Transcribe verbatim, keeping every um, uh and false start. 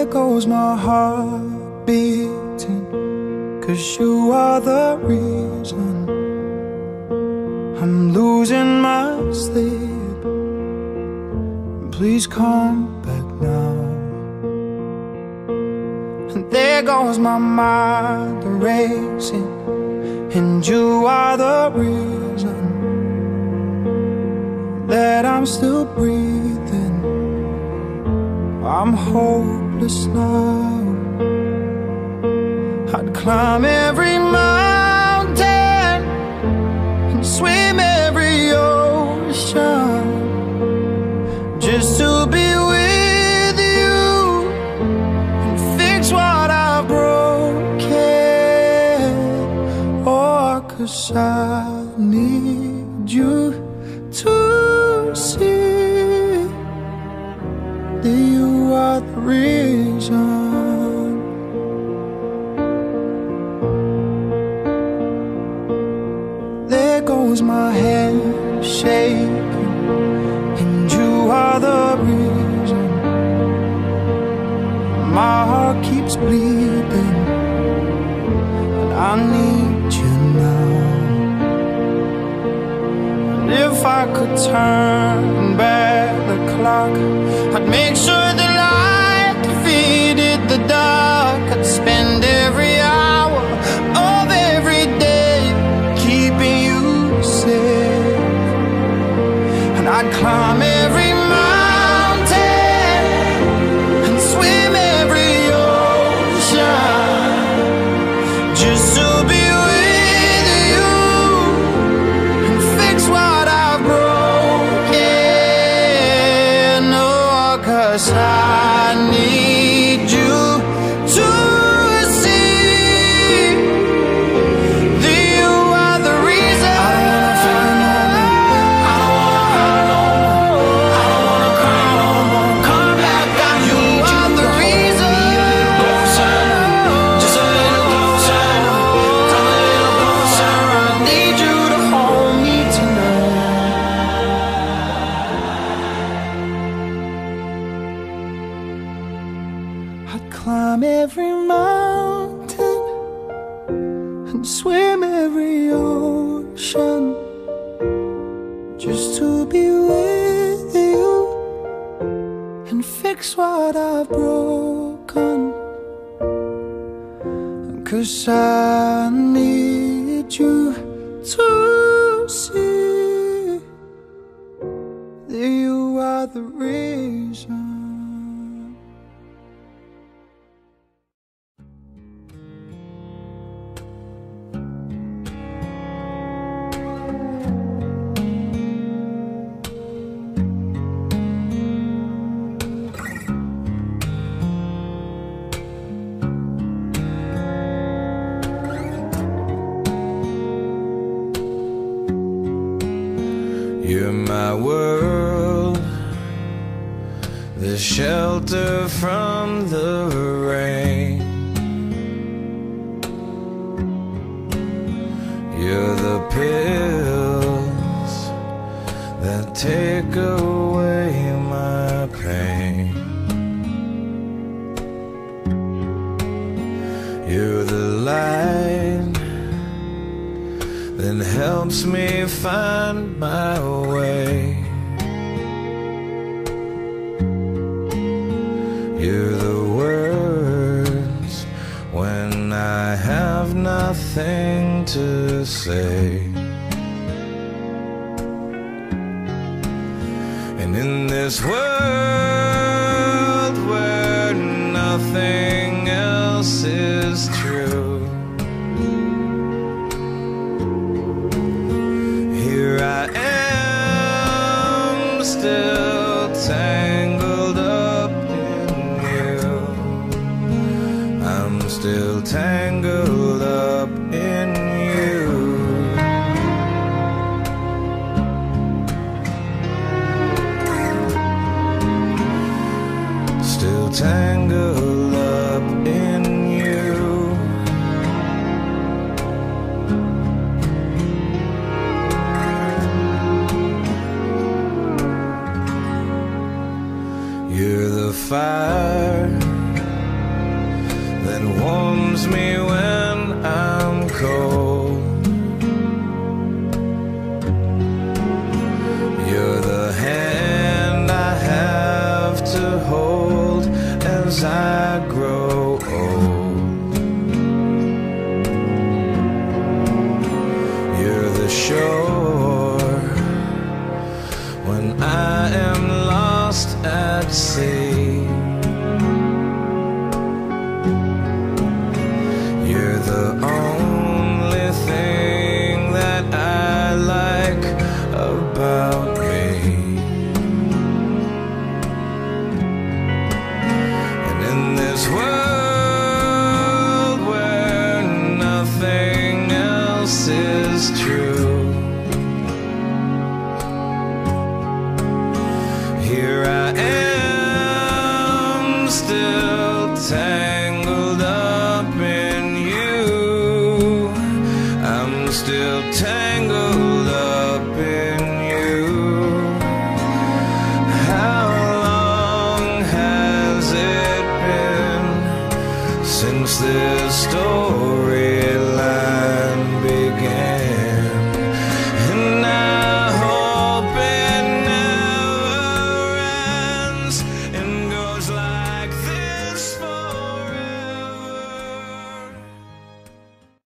There goes my heart beating, 'cause you are the reason I'm losing my sleep. Please come back now. And there goes my mind racing, and you are the reason that I'm still breathing. I'm hopeless now. I'd climb every mountain and swim every ocean just to be with you and fix what I've broken. Oh, 'cause I need you to see that you are the reason. There goes my hand shaking, and you are the reason my heart keeps bleeding, and I need you now. And if I could turn back the clock, I'd make sure the light defeated the dark. I'd spend every hour of every day keeping you safe, and I'd climb every mountain and swim every ocean just to be with you and fix what I've broken. Oh, 'cause I need you to see that you are the reason. I don't wanna fight no more. I don't wanna cry no more. Come back, I need you. The reason. Closer, just a little closer. Come a little closer. I need you to hold me tonight. I'd climb every mountain and swim every ocean just to be with you and fix what I've broken. 'Cause I need you to see that you are the reason. You're my world, the shelter from the rain. You're the pills that take away my pain. You're the light that helps me find my way. You're the words when I have nothing to say. And in this world where nothing else is true, here I am, still tangled up in you. I'm still tangled up in you. Still tangled up in you. You're the fire that warms me when I'm cold. You're the hand I have to hold as I grow old. You're the shore when I am lost at sea. You're the only thing that I like about me. And in this world where nothing else is true, here I am, still tangled